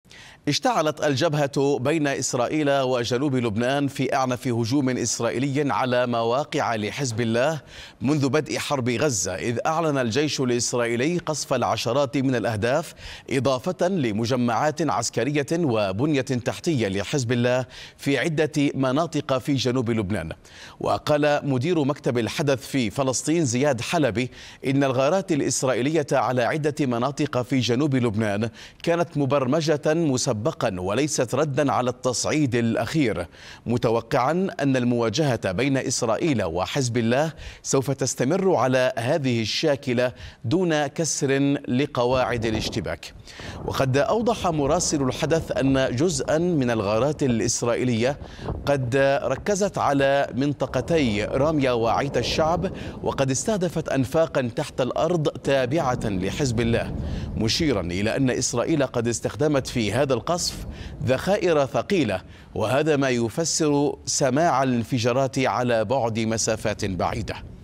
اشتعلت الجبهة بين إسرائيل وجنوب لبنان في أعنف هجوم إسرائيلي على مواقع لحزب الله منذ بدء حرب غزة، إذ أعلن الجيش الإسرائيلي قصف العشرات من الأهداف إضافة لمجمعات عسكرية وبنية تحتية لحزب الله في عدة مناطق في جنوب لبنان. وقال مدير مكتب الحدث في فلسطين زياد حلبي إن الغارات الإسرائيلية على عدة مناطق في جنوب لبنان كانت مبرمجة مسبقا وليست ردا على التصعيد الأخير، متوقعا أن المواجهة بين إسرائيل وحزب الله سوف تستمر على هذه الشاكلة دون كسر لقواعد الاشتباك. وقد أوضح مراسل الحدث أن جزءا من الغارات الإسرائيلية قد ركزت على منطقتي رامية وعيت الشعب، وقد استهدفت أنفاقا تحت الأرض تابعة لحزب الله، مشيرا إلى أن إسرائيل قد استخدمت في هذا القصف ذخائر ثقيلة، وهذا ما يفسر سماع الانفجارات على بعد مسافات بعيدة.